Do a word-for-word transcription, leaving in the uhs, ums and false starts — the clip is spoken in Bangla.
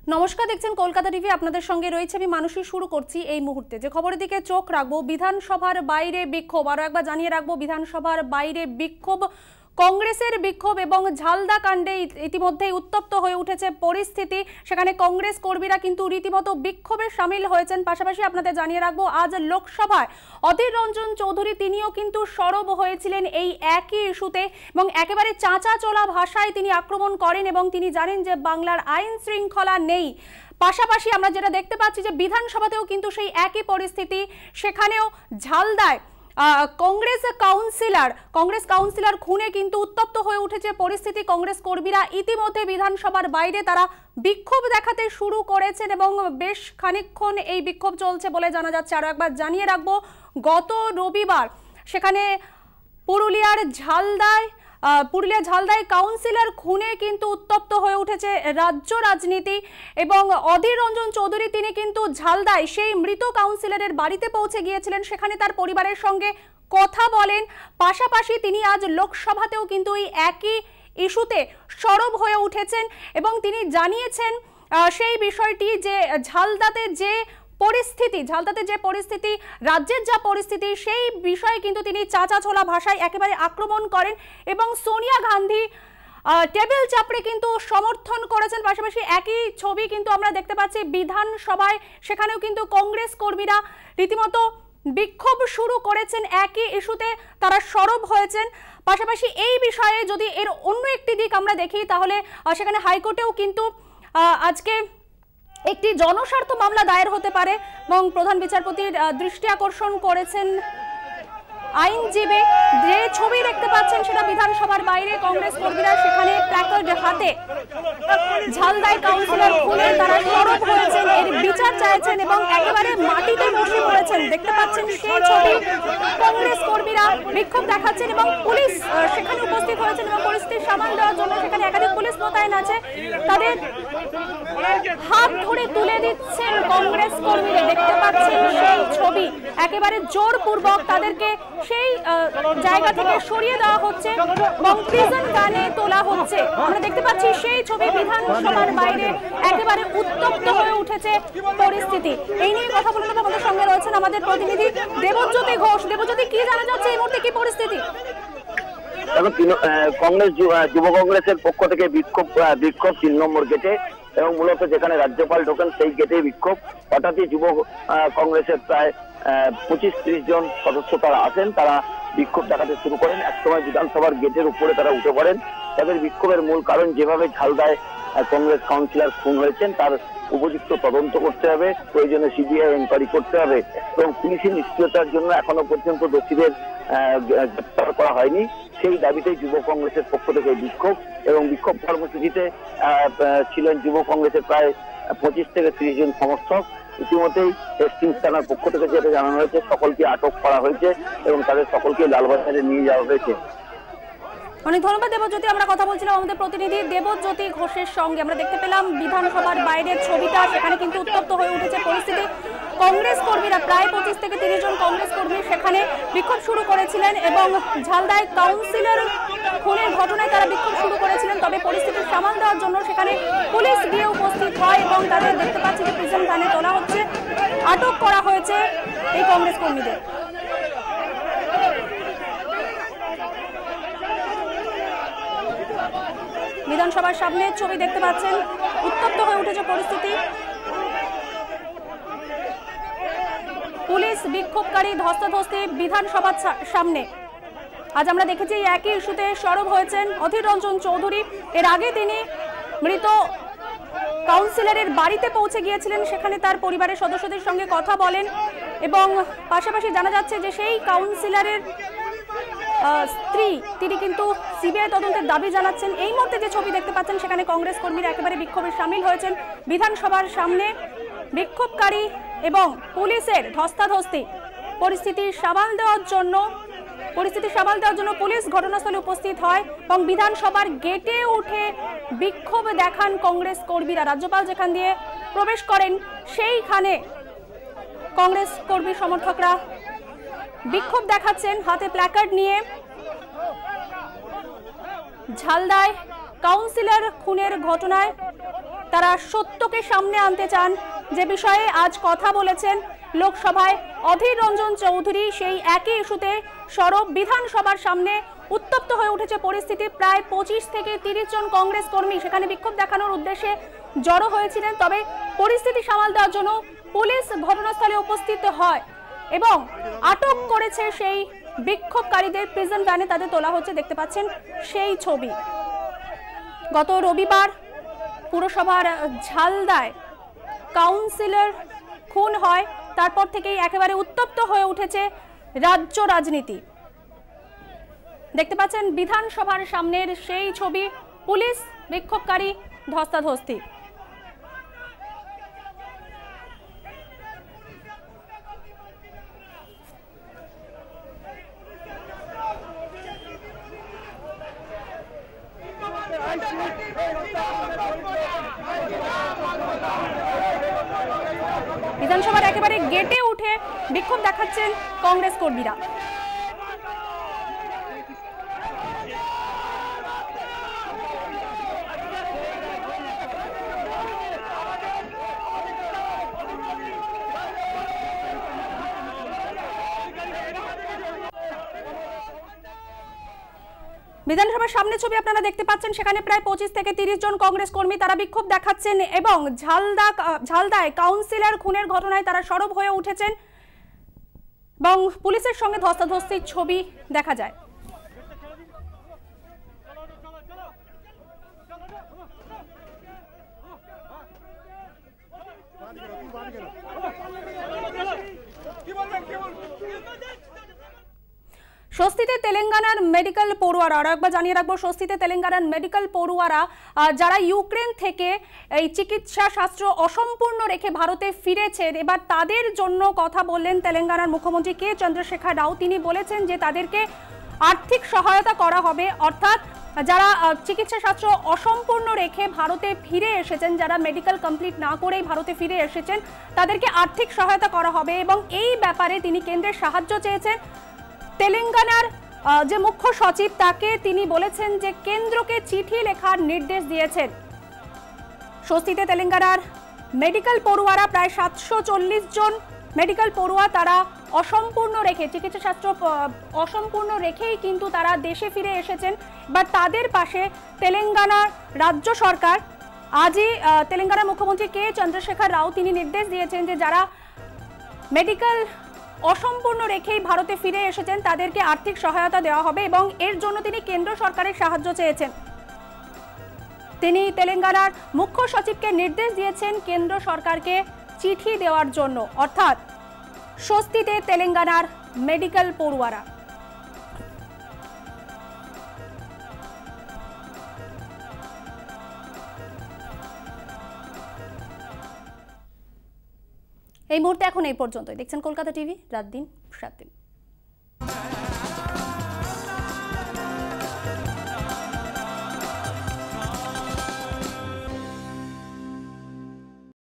নমস্কার, দেখছেন কলকাতা টিভি। আপনাদের সঙ্গে রয়েছে আমি মানুষই। শুরু করছি এই মুহূর্তে যে খবরের দিকে চোখ রাখবো। বিধানসভার বাইরে বিক্ষোভ, আরো একবার জানিয়ে রাখবো, বিধানসভার বাইরে বিক্ষোভ, কংগ্রেসের বিক্ষোভ এবং ঝালদা কাণ্ডে ইতিমধ্যেই উত্তপ্ত হয়ে উঠেছে পরিস্থিতি। সেখানে কংগ্রেস কর্মীরা কিন্তু রীতিমতো বিক্ষোভে সামিল হয়েছেন। পাশাপাশি আপনাদের জানিয়ে রাখবো, আজ লোকসভায় অধীর রঞ্জন চৌধুরী তিনিও কিন্তু সরব হয়েছিলেন এই একই ইস্যুতে এবং একেবারে চাঁচা চলা ভাষায় তিনি আক্রমণ করেন এবং তিনি জানেন যে বাংলার আইন শৃঙ্খলা নেই। পাশাপাশি আমরা যেটা দেখতে পাচ্ছি যে বিধানসভাতেও কিন্তু সেই একই পরিস্থিতি। সেখানেও ঝালদায় কংগ্রেস কাউন্সিলর কংগ্রেস কাউন্সিলর খুনে কিন্তু উত্তপ্ত হয়ে উঠেছে পরিস্থিতি। কংগ্রেস কর্মীরা ইতিমধ্যে বিধানসভার বাইরে তারা বিক্ষোভ দেখাতে শুরু করেছেন এবং বেশ খানিকক্ষণ এই বিক্ষোভ চলছে বলে জানা যাচ্ছে। আরো একবার জানিয়ে রাখবো, গত রবিবার সেখানে পুরুলিয়ার ঝালদায় পুরুলিয়া ঝালদায় কাউন্সিলর খুনে কিন্তু উত্তপ্ত হয়ে উঠেছে রাজ্য রাজনীতি এবং অধীর রঞ্জন চৌধুরী তিনি কিন্তু ঝালদায় সেই মৃত কাউন্সিলরের বাড়িতে পৌঁছে গিয়েছিলেন, সেখানে তার পরিবারের সঙ্গে কথা বলেন। পাশাপাশি তিনি আজ লোকসভাতেও কিন্তু এই একই ইস্যুতে সরব হয়ে উঠেছেন এবং তিনি জানিয়েছেন সেই বিষয়টি যে ঝালদাতে যে পরিস্থিতি ঝালদাতে যে পরিস্থিতি রাজ্যের যা পরিস্থিতি সেই বিষয়ে কিন্তু তিনি চাচা ছোলা ভাষায় একেবারে আক্রমণ করেন এবং সোনিয়া গান্ধী টেবিল চাপড়ে কিন্তু সমর্থন করেছেন। পাশাপাশি একই ছবি কিন্তু আমরা দেখতে পাচ্ছি বিধানসভায়, সেখানেও কিন্তু কংগ্রেস কর্মীরা রীতিমতো বিক্ষোভ শুরু করেছেন, একই ইস্যুতে তারা সরব হয়েছেন। পাশাপাশি এই বিষয়ে যদি এর অন্য একটি দিক আমরা দেখি তাহলে সেখানে হাইকোর্টেও কিন্তু আজকে একটি জনস্বার্থ মামলা দায়ের হতে পারে এবং প্রধান বিচারপতির দৃষ্টি আকর্ষণ করেছেন আইনজীবী। যে ছবি দেখতে পাচ্ছেন সেটা বিধানসভার বাইরে কংগ্রেস কর্মীরা সেখানে প্ল্যাকার্ড হাতে ঝালদায় কাউন্সিলর খুলে তারা সরব হয়েছেন, এর বিচার চাইছেন এবং একেবারে মাটিতে বসে পড়েছেন। দেখতে পাচ্ছেন সেই ছবি, কংগ্রেস কর্মীরা বিক্ষোভ দেখাচ্ছেন এবং পুলিশ সেখানে উপস্থিত হয়েছেন এবং পরিস্থিতি সামাল দেওয়ার জন্য সেখানে একাধিক পুলিশ মোতায়েন আছে। তাদের হাত ধরে তুলে দিচ্ছেন কংগ্রেস কর্মীরা। দেখতে পাচ্ছেন সেই ছবি, একেবারে জোরপূর্বক তাদেরকে সেই জায়গা থেকে সরিয়ে দেওয়া হচ্ছে এবং প্রিজন গানে তোলা হচ্ছে। আমরা দেখতে পাচ্ছি সেই ছবি, বিধানসভার বাইরে একেবারে উত্তপ্ত হয়ে উঠেছে পরিস্থিতি। এই নিয়ে কথা বলতে আমাদের সঙ্গে রয়েছেন আমাদের প্রতিনিধি দেবজ্যোতি ঘোষ। দেবজ্যোতি, কি জানা যাচ্ছে এই মুহূর্তে, কি পরিস্থিতি? কংগ্রেস যুব কংগ্রেসের পক্ষ থেকে বিক্ষোভ বিক্ষোভ তিন নম্বর গেটে এবং মূলত যেখানে রাজ্যপাল ঢোকেন সেই গেটে বিক্ষোভ। হঠাৎই যুব কংগ্রেসের প্রায় পঁচিশ ত্রিশ জন সদস্য তারা আসেন, তারা বিক্ষোভ দেখাতে শুরু করেন। একসময় বিধানসভার গেটের উপরে তারা উঠে পড়েন। তাদের বিক্ষোভের মূল কারণ, যেভাবে ঝালদায় কংগ্রেস কাউন্সিলর খুন হয়েছেন তার উপযুক্ত তদন্ত করতে হবে, প্রয়োজনে সিবিআই এনকোয়ারি করতে হবে এবং পুলিশের নিষ্ক্রিয়তার জন্য এখনো পর্যন্ত দোষীদের গ্রেপ্তার করা হয়নি। সেই দাবিতেই যুব কংগ্রেসের পক্ষ থেকে বিক্ষোভ এবং বিক্ষোভ কর্মসূচিতে ছিলেন যুব কংগ্রেসের প্রায় পঁচিশ থেকে ত্রিশ জন সমর্থক। ইতিমধ্যেই হেস্টিংস থানার পক্ষ থেকে যেটা জানানো হয়েছে, সকলকে আটক করা হয়েছে এবং তাদের সকলকে লালবাজারে নিয়ে যাওয়া হয়েছে। অনেক ধন্যবাদ দেবজ্যোতি। আমরা কথা বলছিলাম আমাদের প্রতিনিধি দেবজ্যোতি ঘোষের সঙ্গে। আমরা দেখতে পেলাম বিধানসভার বাইরের ছবিটা, সেখানে কিন্তু উত্তপ্ত হয়ে উঠেছে পরিস্থিতি। কংগ্রেস কর্মীরা প্রায় পঁচিশ থেকে তিরিশ জন কংগ্রেস কর্মী সেখানে বিক্ষোভ শুরু করেছিলেন এবং ঝালদায় কাউন্সিলর খুনের ঘটনায় তারা বিক্ষোভ শুরু করেছিলেন। তবে পরিস্থিতি সামাল দেওয়ার জন্য সেখানে পুলিশ গিয়ে উপস্থিত হয় এবং তাদের দেখতে পাচ্ছি যে প্রিজন ভ্যানে তোলা হচ্ছে, আটক করা হয়েছে এই কংগ্রেস কর্মীদের। বিধানসভার সামনে ছবি দেখতে পাচ্ছেন, উত্তপ্ত হয়ে উঠেছে পরিস্থিতি। পুলিশ বিক্ষোভকারী ধস্তাধস্তি বিধানসভার সামনে। আজ আমরা দেখেছি একই ইস্যুতে সরব হয়েছেন অধীর রঞ্জন চৌধুরী। এর আগে তিনি মৃত কাউন্সিলরের বাড়িতে পৌঁছে গিয়েছিলেন, সেখানে তার পরিবারের সদস্যদের সঙ্গে কথা বলেন এবং পাশাপাশি জানা যাচ্ছে যে সেই কাউন্সিলরের স্ত্রী তিনি কিন্তু সিবিআই তদন্তের দাবি জানাচ্ছেন। এই মুহূর্তে যে ছবি দেখতে পাচ্ছেন সেখানে কংগ্রেস কর্মীরা একেবারে বিক্ষোভে সামিল হয়েছেন। বিধানসভার সামনে বিক্ষোভকারী এবং পুলিশের ধস্তাধস্তি। পরিস্থিতি সামাল দেওয়ার জন্য পরিস্থিতি সামাল দেওয়ার জন্য পুলিশ ঘটনাস্থলে উপস্থিত হয় এবং বিধানসভার গেটে উঠে বিক্ষোভ দেখান কংগ্রেস কর্মীরা। রাজ্যপাল যেখান দিয়ে প্রবেশ করেন সেইখানে কংগ্রেস কর্মী সমর্থকরা বিক্ষোভ দেখাচ্ছেন হাতে প্ল্যাকার্ড নিয়ে। ঝালদায় কাউন্সিলর খুনের ঘটনায় তারা সত্যকে সামনে আনতে চান, যে বিষয়ে আজ কথা বলেছেন লোকসভায় অধীর রঞ্জন চৌধুরী। সেই একই ইস্যুতে সরব বিধানসভার সামনে উত্তপ্ত হয়ে উঠেছে পরিস্থিতি। প্রায় পঁচিশ থেকে তিরিশ জন কংগ্রেস কর্মী সেখানে বিক্ষোভ দেখানোর উদ্দেশ্যে জড়ো হয়েছিলেন। তবে পরিস্থিতি সামাল দেওয়ার জন্য পুলিশ ঘটনাস্থলে উপস্থিত হয় এবং আটক করেছে সেই বিক্ষোভকারীদের। প্রিজন ভ্যানে তাদের তোলা হচ্ছে, দেখতে পাচ্ছেন সেই ছবি। গত রবিবার পুরসভার ঝালদায় কাউন্সিলর খুন হয়, তারপর থেকেই একেবারে উত্তপ্ত হয়ে উঠেছে রাজ্য রাজনীতি। দেখতে পাচ্ছেন বিধানসভার সামনের সেই ছবি, পুলিশ বিক্ষোভকারী ধস্তাধস্তি। বিধানসভার একেবারে গেটে উঠে বিক্ষোভ দেখাচ্ছেন কংগ্রেস কর্মীরা। বিধানসভার সামনে ছবি আপনারা দেখতে পাচ্ছেন, সেখানে প্রায় পঁচিশ থেকে তিরিশ জন কংগ্রেস কর্মী তারা বিক্ষোভ দেখাচ্ছেন এবং ঝালদা ঝালদায় কাউন্সিলর খুনের ঘটনায় তারা সরব হয়ে উঠেছেন এবং পুলিশের সঙ্গে ধস্তাধস্তির ছবি দেখা যায়। স্বস্তিতে তেলেঙ্গানার মেডিকেল পড়ুয়ারা, আর একবার জানিয়ে রাখবো, স্বস্তিতে তেলেঙ্গানার মেডিকেল পড়ুয়ারা যারা ইউক্রেন থেকে এই চিকিৎসা শাস্ত্র অসম্পূর্ণ রেখে ভারতে ফিরেছেন, এবার তাদের জন্য কথা বললেন তেলেঙ্গানার মুখ্যমন্ত্রী কে চন্দ্রশেখর রাও। তিনি বলেছেন যে তাদেরকে আর্থিক সহায়তা করা হবে, অর্থাৎ যারা চিকিৎসা শাস্ত্র অসম্পূর্ণ রেখে ভারতে ফিরে এসেছেন, যারা মেডিকেল কমপ্লিট না করেই ভারতে ফিরে এসেছেন, তাদেরকে আর্থিক সহায়তা করা হবে এবং এই ব্যাপারে তিনি কেন্দ্রের সাহায্য চেয়েছেন। তেলেঙ্গানার যে মুখ্য সচিব তাকে তিনি বলেছেন যে কেন্দ্রকে চিঠি লেখার নির্দেশ দিয়েছেন। স্বস্তিতে তেলেঙ্গানার মেডিকেল পড়ুয়ারা প্রায় সাতশো চল্লিশ জন মেডিকেল পড়ুয়া, তারা অসম্পূর্ণ রেখে চিকিৎসা শাস্ত্র অসম্পূর্ণ রেখেই কিন্তু তারা দেশে ফিরে এসেছেন। বা তাদের পাশে তেলেঙ্গানার রাজ্য সরকার, আজই তেলেঙ্গানার মুখ্যমন্ত্রী কে চন্দ্রশেখর রাও তিনি নির্দেশ দিয়েছেন যে যারা মেডিকেল অসম্পূর্ণ রেখেই ভারতে ফিরে এসেছেন তাদেরকে আর্থিক সহায়তা দেওয়া হবে এবং এর জন্য তিনি কেন্দ্র সরকারের সাহায্য চেয়েছেন। তিনি তেলেঙ্গানার মুখ্য সচিবকে নির্দেশ দিয়েছেন কেন্দ্র সরকারকে চিঠি দেওয়ার জন্য, অর্থাৎ স্বস্তিতে তেলেঙ্গানার মেডিকেল পড়ুয়ারা। এই মুহূর্তে এখন এই পর্যন্তই। দেখছেন কলকাতা টিভি, রাত দিন সাত দিন।